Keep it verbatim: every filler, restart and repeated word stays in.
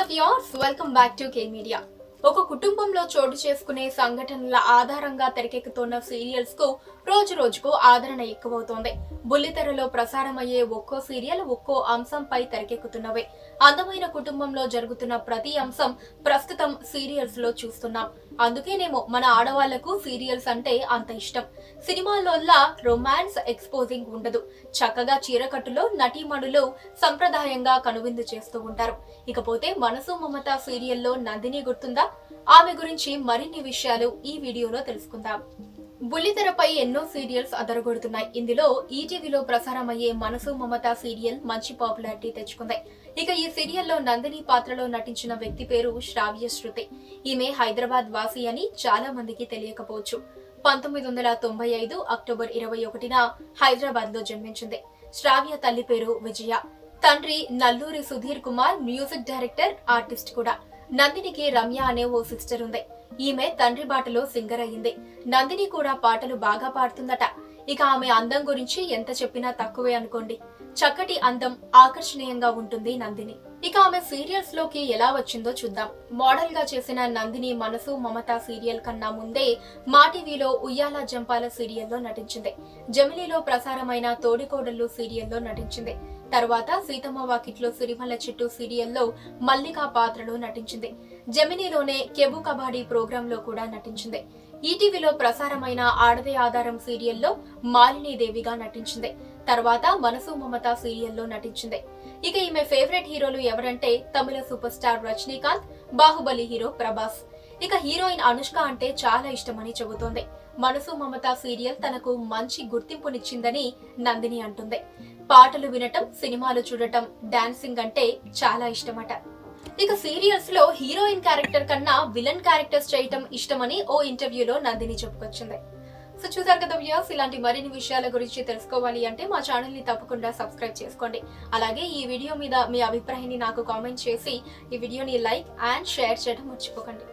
Hello viewers, welcome back to K media. ఒక కుటుంబంలో చోటు చేసుకునే సంఘటనల ఆధారంగా తెరకెక్కుతున్న సీరియల్స్ కు రోజు రోజుకు ఆదరణ ఎక్కువవుతోంది. బుల్లితెరలో ప్రసారమయ్యే ఒక్కో సీరియల్ ఒక్కో అంశంపై తెరకెక్కుతున్నవే. అందమైన కుటుంబంలో జరుగుతున్న ప్రతి అంశం ప్రస్తుతం సీరియల్స్ లో చూస్తున్నాం. అందుకేనేమో మన ఆడవాళ్లకు సీరియల్స్ అంటే అంత ఇష్టం. సినిమాల్లోల్లా రొమాన్స్ ఎక్స్పోజింగ్ ఉండదు. చక్కగా చీరకట్టులో నటీమణులు సంప్రదాయంగా కనువిందు చేస్తూ ఉంటారు. ఇకపోతే మనసు మమత సీరియల్లో నందిని గుర్తుందా? ఆమె గురించి మరిన్ని విషయాలు ఈ వీడియోలో తెలుసుకుందాం. బుల్లితెరపై ఎన్నో సీరియల్స్ అదరగొడుతున్నాయి. ఇందులో ఈటీవీలో ప్రసారమయ్యే మనసు మమత సీరియల్ మంచి పాపులారిటీ తెచ్చుకుంది. ఇక ఈ సీరియల్లో నందిని పాత్రలో నటించిన వ్యక్తి పేరు శ్రావ్య శృతి. ఈమె హైదరాబాద్ వాసి అని చాలా మందికి తెలియకపోవచ్చు. పంతొమ్మిది వందల తొంభై ఐదు అక్టోబర్ ఇరవై ఒకటిన హైదరాబాద్ లో జన్మించింది. శ్రావ్య తల్లి పేరు విజయ. తండ్రి Nalluri Sudheer Kumar, music director, artist కూడా. నందినికి రమ్య అనే ఓ సిస్టర్ ఉంది. ఈమె తండ్రి బాటలో సింగర్ అయ్యింది. నందిని కూడా పాటలు బాగా పాడుతుందట. ఇక ఆమె అందం గురించి ఎంత చెప్పినా తక్కువే అనుకోండి. చక్కటి అందం, ఆకర్షణీయంగా ఉంటుంది నందిని. ఇక ఆమె సీరియల్స్ లోకి ఎలా వచ్చిందో చూద్దాం. మోడల్ గా చేసిన నందిని మనసు మమత సీరియల్ కన్నా ముందే మా టీవీలో ఉయ్యాల జంపాల సీరియల్లో నటించింది. జమిలీలో ప్రసారమైన తోడికోడళ్ళు సీరియల్లో నటించింది. తర్వాత సీతమ్మ వాకిట్లో సిరిమల్ల చెట్టు సీరియల్లో మల్లికా పాత్రలో నటించింది. జమినీలోనే కెబు కబాడీ ప్రోగ్రామ్ లో కూడా నటించింది. ఈటీవీలో ప్రసారమైన ఆడదే ఆధారం సీరియల్లో మాలినీదేవిగా నటించింది. తర్వాత మనసు మమత సీరియల్లో నటించింది. ఇక ఈమె ఫేవరెట్ హీరోలు ఎవరంటే Tamil super star Rajinikanth, Baahubali hero Prabhas. ఇక హీరోయిన్ అనుష్క అంటే చాలా ఇష్టమని చెబుతోంది. మనసు మమత సీరియల్ తనకు మంచి గుర్తింపునిచ్చిందని నందిని అంటుంది. పాటలు వినటం, సినిమాలు చూడటం, డాన్సింగ్ అంటే చాలా ఇష్టమట. ఇక సీరియల్స్ లో హీరోయిన్ క్యారెక్టర్ కన్నా విలన్ క్యారెక్టర్స్ చేయటం ఇష్టమని ఓ ఇంటర్వ్యూలో నందిని చెప్పుకొచ్చింది. సో చూసారు కదా వ్యూవర్స్, ఇలాంటి మరిన్ని విషయాల గురించి తెలుసుకోవాలి అంటే మా ఛానల్ ని తప్పకుండా సబ్స్క్రైబ్ చేసుకోండి. అలాగే ఈ వీడియో మీద మీ అభిప్రాయాన్ని నాకు కామెంట్ చేసి ఈ వీడియోని లైక్ అండ్ షేర్ చేయడం మర్చిపోకండి.